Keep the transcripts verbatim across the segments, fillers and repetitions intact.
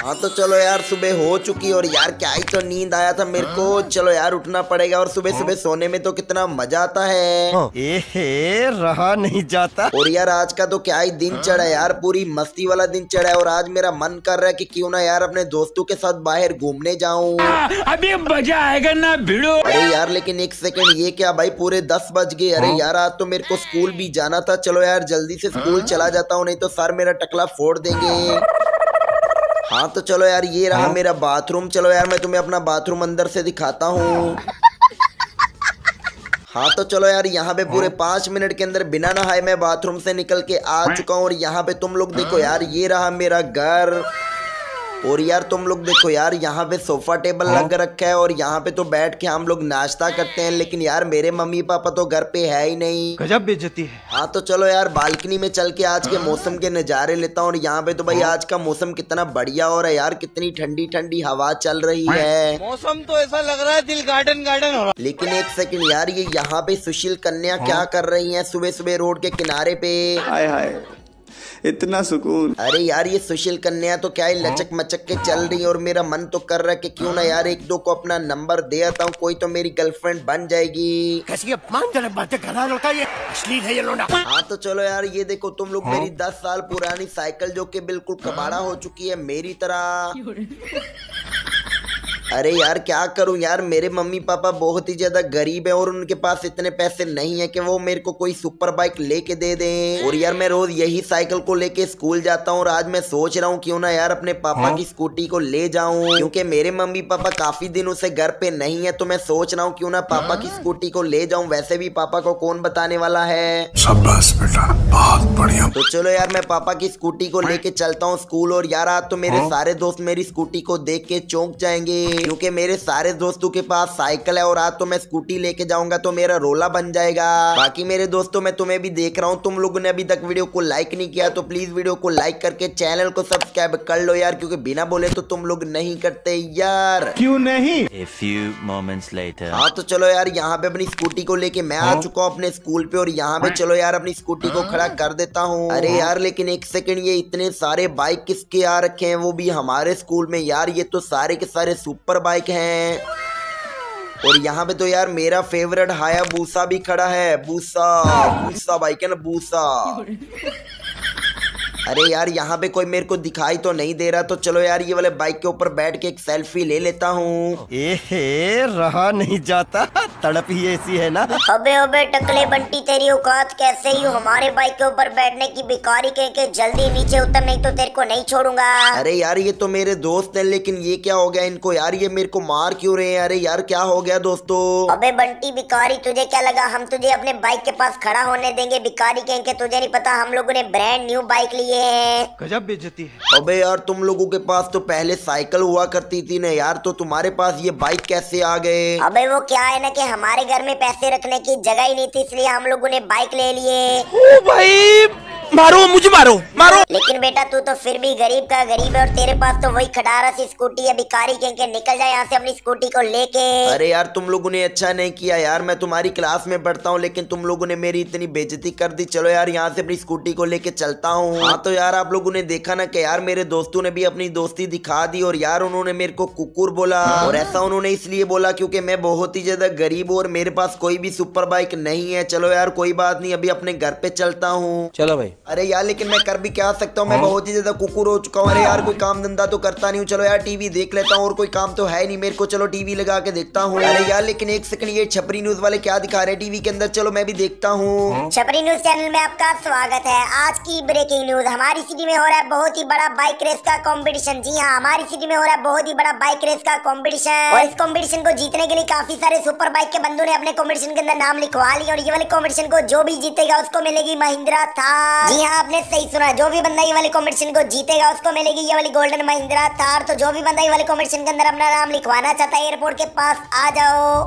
हाँ तो चलो यार, सुबह हो चुकी और यार क्या ही तो नींद आया था मेरे को। चलो यार उठना पड़ेगा और सुबह सुबह सोने में तो कितना मजा आता है। ए रहा नहीं जाता। और यार आज का तो क्या ही दिन चढ़ा है यार, पूरी मस्ती वाला दिन चढ़ा है। और आज मेरा मन कर रहा है कि क्यों ना यार अपने दोस्तों के साथ बाहर घूमने जाऊं। अभी मजा आएगा ना भिड़ो। अरे यार लेकिन एक सेकंड, ये क्या भाई, पूरे दस बज गए। अरे यार आज तो मेरे को स्कूल भी जाना था। चलो यार जल्दी से स्कूल चला जाता हूँ, नहीं तो सर मेरा टकला फोड़ देंगे। हाँ तो चलो यार, ये रहा मेरा बाथरूम। चलो यार मैं तुम्हें अपना बाथरूम अंदर से दिखाता हूँ। हाँ तो चलो यार, यहाँ पे पूरे पाँच मिनट के अंदर बिना नहाए मैं बाथरूम से निकल के आ चुका हूँ। और यहाँ पे तुम लोग देखो यार, ये रहा मेरा घर। और यार तुम लोग देखो यार, यहाँ पे सोफा टेबल लग रखा है और यहाँ पे तो बैठ के हम लोग नाश्ता करते हैं। लेकिन यार मेरे मम्मी पापा तो घर पे है ही नहीं। गजब बेइज्जती है। हाँ तो चलो यार, बालकनी में चल के आज के मौसम के नज़ारे लेता हूँ। और यहाँ पे तो भाई आज का मौसम कितना बढ़िया हो रहा है यार, कितनी ठंडी ठंडी हवा चल रही है। मौसम तो ऐसा लग रहा है दिल गार्डन गार्डन हो रहा। लेकिन एक सेकंड यार, ये यहाँ पे सुशील कन्या क्या कर रही हैं सुबह सुबह रोड के किनारे पे? हाय हाय, इतना सुकून। अरे यार ये सुशील कन्या तो क्या ही लचक मचक के चल रही है। और मेरा मन तो कर रहा है कि क्यों ना यार एक दो को अपना नंबर दे आता हूँ, कोई तो मेरी गर्लफ्रेंड बन जाएगी। कैसी अपमानजनक बातें कर रहा है ये, अश्लील है ये लोंडा। हाँ तो चलो यार, ये देखो तुम लोग, मेरी दस साल पुरानी साइकिल जो कि बिल्कुल कबाड़ा हो चुकी है मेरी तरह। अरे यार क्या करूं यार, मेरे मम्मी पापा बहुत ही ज्यादा गरीब है और उनके पास इतने पैसे नहीं है कि वो मेरे को कोई सुपर बाइक लेके दे दें। और यार मैं रोज यही साइकिल को लेके स्कूल जाता हूँ। और आज मैं सोच रहा हूँ क्यों ना यार अपने पापा की स्कूटी को ले जाऊं, क्योंकि मेरे मम्मी पापा काफी दिनों से घर पे नहीं है। तो मैं सोच रहा हूँ क्यों ना पापा की स्कूटी को ले जाऊं। वैसे भी पापा को कौन बताने वाला है। शाबाश बेटा, बहुत बढ़िया। तो चलो यार मैं पापा की स्कूटी को लेके चलता हूँ स्कूल। और यार आज तो मेरे सारे दोस्त मेरी स्कूटी को देख के चौंक जाएंगे, क्योंकि मेरे सारे दोस्तों के पास साइकिल है। और आज तो मैं स्कूटी लेके जाऊंगा तो मेरा रोला बन जाएगा। बाकी मेरे दोस्तों, मैं तुम्हें भी देख रहा हूँ, तुम लोगों ने अभी तक वीडियो को लाइक नहीं किया तो प्लीज वीडियो को लाइक करके चैनल को सब्सक्राइब कर लो यार, क्योंकि बिना बोले तो तुम लोग नहीं करते यार। क्यों नहीं? A few moments later. हाँ तो चलो यार, यहाँ पे अपनी स्कूटी को लेके मैं आ चुका हूँ अपने स्कूल पे। और यहाँ पे चलो यार अपनी स्कूटी को खड़ा कर देता हूँ। अरे यार लेकिन एक सेकंड, ये इतने सारे बाइक किसके आ रखे हैं, वो भी हमारे स्कूल में यार। ये तो सारे के सारे सुपर बाइक हैं। और यहाँ पे तो यार मेरा फेवरेट हायाबूसा भी खड़ा है। बूसा बूसा बाइक है ना, बूसा। अरे यार यहाँ पे कोई मेरे को दिखाई तो नहीं दे रहा, तो चलो यार ये वाले बाइक के ऊपर बैठ के एक सेल्फी ले लेता हूँ। ए रहा नहीं जाता, तड़प ही ऐसी है ना। अबे अबे टकले बंटी, तेरी औकात कैसे ही हो हमारे बाइक के ऊपर बैठने की? भिखारी कह के जल्दी नीचे उतर, नहीं तो तेरे को नहीं छोड़ूंगा। अरे यार ये तो मेरे दोस्त हैं, लेकिन ये क्या हो गया इनको यार, ये मेरे को मार क्यों रहे हैं? अरे यार क्या हो गया दोस्तों? अबे बंटी भिखारी, तुझे क्या लगा हम तुझे अपने बाइक के पास खड़ा होने देंगे? भिखारी कह के तुझे नहीं पता हम लोगों ने ब्रांड न्यू बाइक ली है। गजब बेइज्जती है। अबे यार तुम लोगों के पास तो पहले साइकिल हुआ करती थी ना यार, तो तुम्हारे पास ये बाइक कैसे आ गए? अबे वो क्या है ना कि हमारे घर में पैसे रखने की जगह ही नहीं थी, इसलिए हम लोगों ने बाइक ले लिए। ओ भाई मारो, मुझे मारो मारो। लेकिन बेटा तू तो फिर भी गरीब का गरीब है और तेरे पास तो वही खटारा सी स्कूटी है। भिखारी कह के निकल जाए यहाँ से अपनी स्कूटी को लेके। अरे यार तुम लोगों ने अच्छा नहीं किया यार, मैं तुम्हारी क्लास में पढ़ता हूँ लेकिन तुम लोगों ने मेरी इतनी बेइज्जती कर दी। चलो यार यहाँ से अपनी स्कूटी को लेके चलता हूँ। हाँ तो यार आप लोगों ने देखा ना कि यार मेरे दोस्तों ने भी अपनी दोस्ती दिखा दी। और यार उन्होंने मेरे को कुकुर बोला, और ऐसा उन्होंने इसलिए बोला क्योंकि मैं बहुत ही ज्यादा गरीब हूँ और मेरे पास कोई भी सुपर बाइक नहीं है। चलो यार कोई बात नहीं, अभी अपने घर पे चलता हूँ। चलो भाई। अरे यार लेकिन मैं कर भी क्या सकता हूँ, मैं बहुत ही ज्यादा कुकुर हो चुका हूँ। अरे यार कोई काम धंधा तो करता नहीं हूँ। चलो यार टीवी देख लेता हूँ, और कोई काम तो है नहीं मेरे को। चलो टीवी लगा के देखता हूँ। अरे यार लेकिन एक सेकंड, ये छपरी न्यूज वाले क्या दिखा रहे हैं टीवी के अंदर? चलो मैं भी देखता हूँ। छपरी न्यूज चैनल में आपका स्वागत है। आज की ब्रेकिंग न्यूज, हमारी सिटी में हो रहा है बहुत ही बड़ा बाइक रेस का कंपटीशन। जी हाँ, हमारी सिटी में हो रहा है बहुत ही बड़ा बाइक रेस का कंपटीशन। और इस कंपटीशन को जीतने के लिए काफी सारे सुपर बाइक के बंदों ने अपने कंपटीशन के अंदर नाम लिखवा लिया। और ये वाले कंपटीशन को जो भी जीतेगा उसको मिलेगी महिंद्रा थार। जी हाँ, आपने सही सुना, जो भी बंदा ये वाले कंपटीशन को जीतेगा उसको मिलेगी ये वाली गोल्डन महिंद्रा थार। तो जो भी बंदा ये वाले कंपटीशन के अंदर अपना नाम लिखवाना चाहता है, एयरपोर्ट के पास आ जाओ।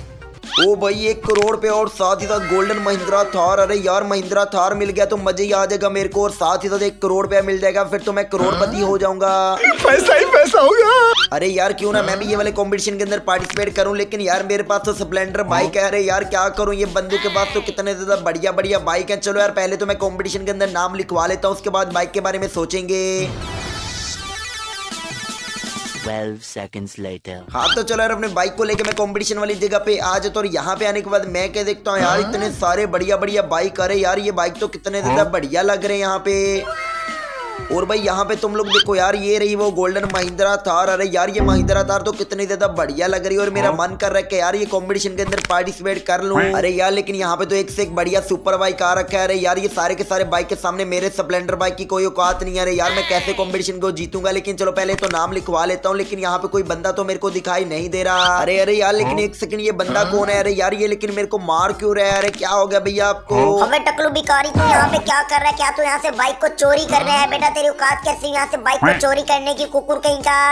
ओ भाई एक करोड़ पे और साथ ही साथ गोल्डन महिंद्रा थार। अरे यार महिंद्रा थार मिल गया तो मजे ही आ जाएगा मेरे को, और साथ ही साथ एक करोड़ पे मिल जाएगा, फिर तो मैं करोड़पति हो जाऊंगा। पैसा ही पैसा होगा। अरे यार क्यों ना मैं भी ये वाले कंपटीशन के अंदर पार्टिसिपेट करूं, लेकिन यार मेरे पास तो स्प्लेंडर बाइक है। अरे यार क्या करूं, ये बंदू के पास तो कितने ज्यादा बढ़िया बढ़िया बाइक है। चलो यार पहले तो मैं कंपटीशन के अंदर नाम लिखवा लेता हूँ, उसके बाद बाइक के बारे में सोचेंगे। twelve seconds later. हाँ तो चलो यार अपने बाइक को लेके मैं कंपटीशन वाली जगह पे आ जाता हूँ और यहाँ पे आने के बाद मैं क्या देखता हूँ यार इतने सारे बढ़िया बढ़िया बाइक। अरे यार ये बाइक तो कितने ज्यादा बढ़िया लग रहे हैं यहाँ पे। और भाई यहाँ पे तुम लोग देखो यार ये रही वो गोल्डन महिंद्रा थार। अरे यार ये महिंद्रा थार तो कितनी ज्यादा बढ़िया लग रही है और मेरा मन कर रहा है कि यार ये कंपटीशन के अंदर पार्टिसिपेट कर लूं। अरे यार लेकिन यहाँ पे तो एक से एक बढ़िया सुपर बाइक आ रखा है। अरे यार ये सारे के सारे बाइक के सामने मेरे स्प्लेंडर बाइक की कोई औकात नहीं है। अरे यार मैं कैसे कंपटीशन को जीतूंगा। लेकिन चलो पहले तो नाम लिखवा लेता हूँ। लेकिन यहाँ पे कोई बंदा तो मेरे को दिखाई नहीं दे रहा। अरे अरे यार लेकिन एक सेकंड ये बंदा कौन है। अरे यार ये लेकिन मेरे को मार क्यों रहा है। अरे क्या हो गया भैया आपको। अबे टकलू भिखारी तू यहाँ पे क्या कर रहा है। क्या तू यहाँ से बाइक को चोरी कर रहा है। बेटा तेरी औकात कैसी यहाँ से बाइक को चोरी करने की कुकुर कहीं का।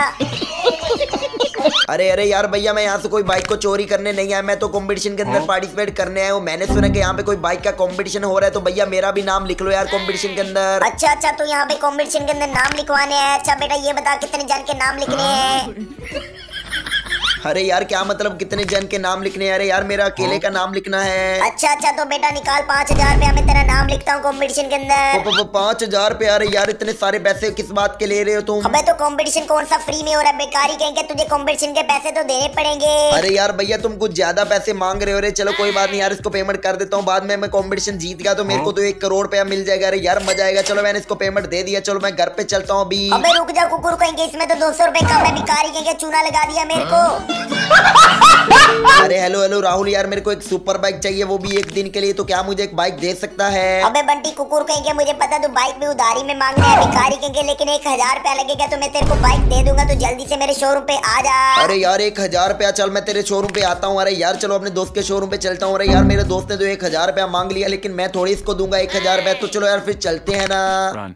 अरे अरे यार भैया मैं यहाँ से कोई बाइक को चोरी करने नहीं आया। मैं तो कंपटीशन के अंदर पार्टिसिपेट करने आया हूँ। मैंने सुना कि यहाँ पे कोई बाइक का कंपटीशन हो रहा है तो भैया मेरा भी नाम लिख लो यार कंपटीशन के अंदर। अच्छा अच्छा तू यहाँ पे कंपटीशन के अंदर नाम लिखवाने है। अच्छा बेटा ये बता कितने जन के नाम लिखने हैं। अरे यार क्या मतलब कितने जन के नाम लिखने हैं। अरे यार मेरा अकेले का नाम लिखना है। अच्छा अच्छा तो बेटा निकाल पाँच हजार रुपया मैं तेरा नाम लिखता हूँ कंपटीशन के अंदर। पाँच हजार रुपया। अरे यार इतने सारे पैसे किस बात के ले रहे हो तुम। अबे तो कंपटीशन कौन सा फ्री में हो रहा है। बेकारी कहेंगे तुझे कंपटीशन के पैसे तो देने पड़ेंगे। अरे यार भैया तुम कुछ ज्यादा पैसे मांग रहे हो। अरे चलो कोई बात नहीं यार इसको पेमेंट कर देता हूँ। बाद में मैं कंपटीशन जीत गया तो मेरे को तो एक करोड़ रुपया मिल जाएगा। अरे यार मजा आएगा। चलो मैंने इसको पेमेंट दे दिया। चलो मैं घर पे चलता हूँ अभी। अबे रुक जा कुकुर कहेंगे इसमें तो दो सौ रुपए कम है। भिखारी कहेंगे चूना लगा दिया मेरे को। अरे हेलो हेलो राहुल यार मेरे को एक सुपर बाइक चाहिए वो भी एक दिन के लिए। तो क्या मुझे एक बाइक दे सकता है। अबे बंटी कुकुर कहेंगे मुझे पता तू बाइक में उधारी में मांगने है। भिखारी कहेंगे लेकिन एक हजार रुपया लगेगा तो मैं तेरे को बाइक दे दूंगा। तो जल्दी से मेरे शोरूम पे आ जा। अरे यार एक हजार रुपया चल मैं तेरे शोरूम पे आता हूँ। अरे यार चलो अपने दोस्त के शोरूम पे चलता हूँ। अरे यार मेरे दोस्त ने तो एक हजार रुपया मांग लिया लेकिन मैं थोड़ी इसको दूंगा एक हजार रुपया। तो चलो यार फिर चलते हैं ना।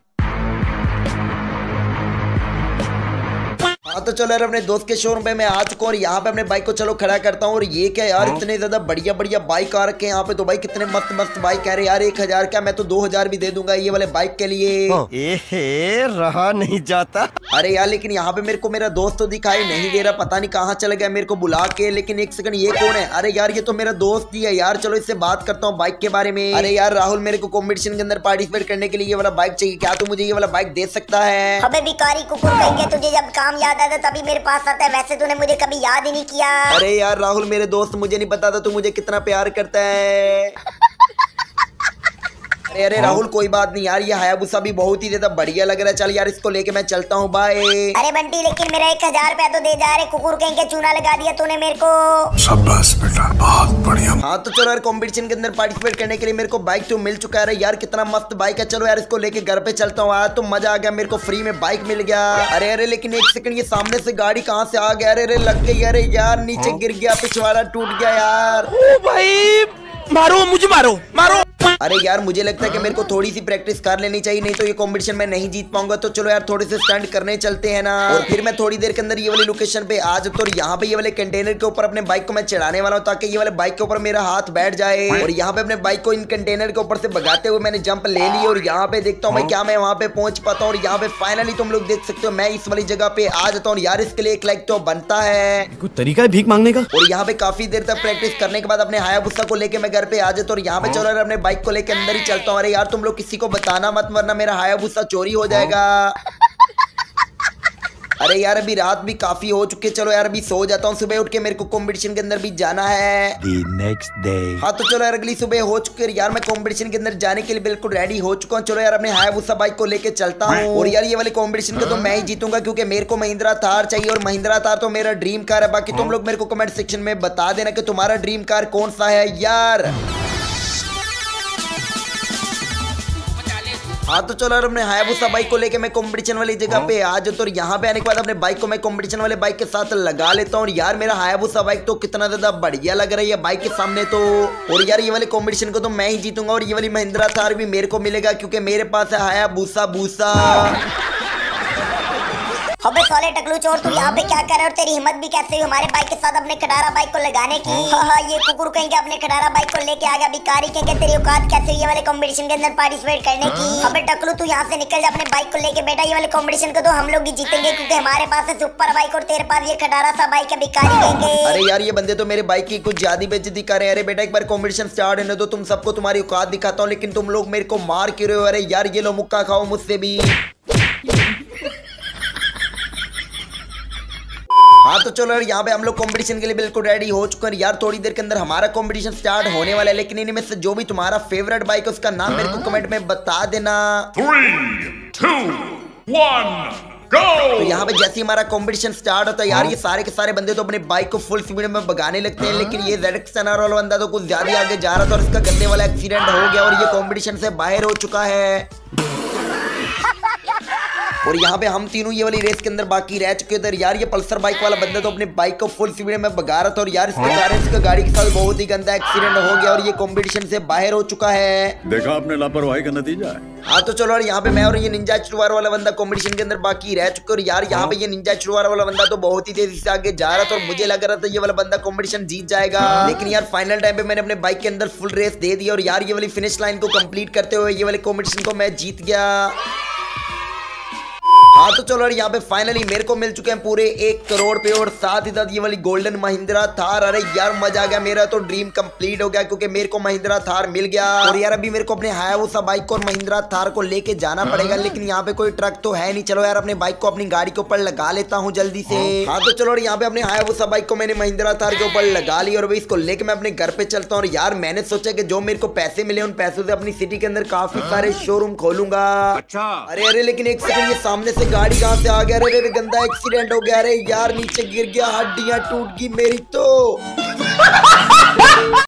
हाँ तो चलो यार अपने दोस्त के शोरूम पे मैं आ चुका हूँ और यहाँ पे अपने बाइक को चलो खड़ा करता हूँ। और ये क्या यार इतने ज्यादा बढ़िया बढ़िया बाइक आ रखे हैं यहाँ पे। तो भाई कितने मस्त मस्त बाइक कह रहे यार एक हजार क्या मैं तो दो हजार भी दे दूंगा ये वाले बाइक के लिए। ए रहा नहीं जाता। अरे यार लेकिन यहाँ पे मेरे को मेरा दोस्त तो दिखाई नहीं दे रहा। पता नहीं कहाँ चला गया मेरे को बुला के। लेकिन एक सेकंड ये कौन है। अरे यार ये तो मेरा दोस्त ही है यार। चलो इससे बात करता हूँ बाइक के बारे में। अरे यार राहुल मेरे को कॉम्पिटिशन के अंदर पार्टिसिपेट करने के लिए ये वाला बाइक चाहिए। क्या तू मुझे ये वाला बाइक दे सकता है। अबे भिखारी कुकुर कहेंगे तुझे जब काम याद आता तभी मेरे पास आता है। वैसे तूने मुझे कभी याद ही नहीं किया। अरे यार राहुल मेरे दोस्त मुझे नहीं पता था तू मुझे कितना प्यार करता है। अरे अरे राहुल कोई बात नहीं यार ये हायाबुसा भी बहुत ही ज्यादा बढ़िया लग रहा है। चल यार इसको लेके मैं चलता हूँ बाय। अरे बंटी लेकिन मेरा एक हजार रुपया तो दे जा। रहे कुकुर कहेंगे चूना लगा दिया तूने मेरे को। शाबाश बेटा बहुत बढ़िया। हाँ तो चलो यार कंपटीशन के अंदर पार्टिसिपेट करने के लिए मेरे को बाइक तो मिल चुका है। यार कितना मस्त बाइक है। चलो यार इसको लेके घर पे चलता हूँ। आज तो मजा आ गया मेरे को फ्री में बाइक मिल गया। अरे अरे लेकिन एक सेकंड ये सामने से गाड़ी कहाँ से आ गया। अरे अरे लग गई। अरे यार नीचे गिर गया पिछवाड़ा टूट गया यार। ओ भाई मारो मुझे मारो मारो। अरे यार मुझे लगता है कि मेरे को थोड़ी सी प्रैक्टिस कर लेनी चाहिए नहीं तो ये कंपटीशन में नहीं जीत पाऊंगा। तो चलो यार थोड़े से स्टंट करने चलते हैं ना। और फिर मैं थोड़ी देर के अंदर ये वाली लोकेशन पे आ जाता हूँ। और यहाँ पे ये वाले कंटेनर के ऊपर अपने बाइक को मैं चढ़ाने वाला हूँ ताकि ये वाले बाइक के ऊपर मेरा हाथ बैठ जाए। और यहाँ पे अपने बाइक को इन कंटेनर के ऊपर से भगाते हुए मैंने जंप ले ली। और यहाँ पे देखता हूँ मैं क्या मैं वहाँ पे पहुंच पाता हूँ। और यहाँ पे फाइनली तुम लोग देख सकते हो मैं इस वाली जगह पे आ जाता हूँ। यार इसके लिए एक लाइक तो बनता है। कोई तरीका है भीख मांगने का। और यहाँ पे काफी देर तक प्रैक्टिस करने के बाद अपने हायाबुसा को लेके मैं घर पे आ जाता हूँ। और यहाँ पे चलो यार अपने बाइक को लेके अंदर ही चलता हूँ। अरे यार तुम लोग किसी को बताना मत वरना मेरा हायाबुसा चोरी हो जाएगा। अरे यार अभी रात भी काफी हो चुकी है। चलो यार अभी सो जाता हूँ। सुबह उठ के मेरे को कंपटीशन के अंदर भी जाना है। The next day. हाँ तो चलो यार अगली सुबह हो चुकी है। यार मैं कंपटीशन के अंदर जाने के लिए बिल्कुल रेडी हो चुका हूँ। चलो यार अपने हायाबुसा बाइक को लेके चलता हूँ। और यार ये वाले कंपटीशन को तो मैं ही जीतूंगा क्योंकि मेरे को महिंद्रा थार चाहिए। और महिंद्रा थार तो मेरा ड्रीम कार है। बाकी तुम लोग मेरे को कमेंट सेक्शन में बता देना कि तुम्हारा ड्रीम कार कौन सा है यार। हाँ तो चलो यार अपने हायाबुसा बाइक को लेके मैं कंपटीशन वाली जगह पे आ जाता हूँ। और यहाँ पे आने के बाद अपने बाइक को मैं कंपटीशन वाले बाइक के साथ लगा लेता हूँ। और यार मेरा हायाबुसा बाइक तो कितना ज्यादा बढ़िया लग रहा है बाइक के सामने तो। और यार ये वाले कंपटीशन को तो मैं ही जीतूंगा। और ये वाली महिंद्रा थार भी मेरे को मिलेगा क्योंकि मेरे पास है हायाबुसा भूसा। अबे साले टकलू चोर तू यहाँ पे क्या कर रहा है। और तेरी हिम्मत भी कैसे हुई हमारे बाइक के साथ अपने खटारा बाइक को लगाने की। हाँ हाँ ये कुकुर कहेंगे अपने खटारा बाइक को लेके आ गया। भिखारी कहेंगे तेरी औकात कैसे हुई ये वाले कंपटीशन के अंदर पार्टिसिपेट करने की। अबे टकलू तू यहाँ से निकल जा अपने बाइक को लेके। बेटा ये वाले कंपटीशन को तो हम लोग ही जीतेंगे क्योंकि हमारे पास है सुपर बाइक और तेरे पास ये खटारा सा बाइक है। भिखारी कहेंगे अरे यार ये बंदे तो मेरे बाइक की कुछ ज्यादा बेइज्जती कर रहे हैं। अरे बेटा एक बार कंपटीशन स्टार्ट होने दो तुम सबको तुम्हारी औकात दिखाता हूँ। लेकिन तुम लोग मेरे को मार क्यों रहे हो। अरे यार ये लो मुक्का खाओ मुझसे भी। हाँ तो चलो यार यहाँ पे हम लोग कंपटीशन के लिए बिल्कुल रेडी हो चुके हैं यार। थोड़ी देर के अंदर हमारा कंपटीशन स्टार्ट होने वाला है, लेकिन इनमें से जो भी तुम्हारा फेवरेट बाइक है उसका नाम मेरे को कमेंट में बता देना। Three two one go. तो यहाँ पे जैसे ही हमारा कंपटीशन स्टार्ट होता है यार, ये सारे के सारे बंदे तो अपने बाइक को फुल स्पीड में भगाने लगते हैं, लेकिन ये ज़ेड एक्स टेन आर वाला बंदा तो कुछ ज्यादा आगे जा रहा था और इसका गंदे वाला एक्सीडेंट हो गया और ये कंपटीशन से बाहर हो चुका है। और यहाँ पे हम तीनों ये वाली रेस के अंदर बाकी रह चुके थे यार। ये पल्सर बाइक वाला बंदा तो अपने बाइक को फुल स्पीड में भगा रहा था और यार इसके कारण इसका गाड़ी के साथ बहुत ही गंदा एक्सीडेंट हो गया और ये कंपटीशन से बाहर हो चुका है। देखा आपने लापरवाही का नतीजा है। हाँ तो चलो यार यहाँ पे मैं और ये निंजा चुरवार वाला बंदा कंपटीशन के अंदर बाकी रह चुके और यार यहाँ पे ये निंजा चुरवार वाला बंदा तो बहुत ही तेजी से आगे जा रहा था और मुझे लग रहा था ये वाला बंदा कंपटीशन जीत जाएगा, लेकिन यार फाइनल टाइम पे मैंने अपने बाइक के अंदर फुल रेस दे दी और यार ये वाली फिनिश लाइन को कंप्लीट करते हुए ये वाले कंपटीशन को मैं जीत गया। हाँ तो चलो यहाँ पे फाइनली मेरे को मिल चुके हैं पूरे एक करोड़ पे और साथ ही साथ ये वाली गोल्डन महिंद्रा थार। अरे यार मजा आ गया, मेरा तो ड्रीम कंप्लीट हो गया क्योंकि मेरे को महिंद्रा थार मिल गया। और यार अभी मेरे को अपने हायाबुसा बाइक को और महिंद्रा थार को लेके जाना पड़ेगा, लेकिन यहाँ पे कोई ट्रक तो है नहीं। चलो यार अपने बाइक को अपनी गाड़ी के ऊपर लगा लेता हूँ जल्दी से। हाँ तो चलो यहाँ पे अपने हायाबुसा बाइक को मैंने महिंद्रा थार के ऊपर लगा ली और इसको लेके मैं अपने घर पे चलता हूँ। यार मैंने सोचा कि जो मेरे को पैसे मिले उन पैसों से अपनी सिटी के अंदर काफी सारे शोरूम खोलूंगा। अच्छा अरे अरे लेकिन एक सेकंड, ये सामने से गाड़ी कहाँ से आ गया? अरे अरे गंदा एक्सीडेंट हो गया। अरे यार नीचे गिर गया, हड्डियां टूट गई मेरी तो।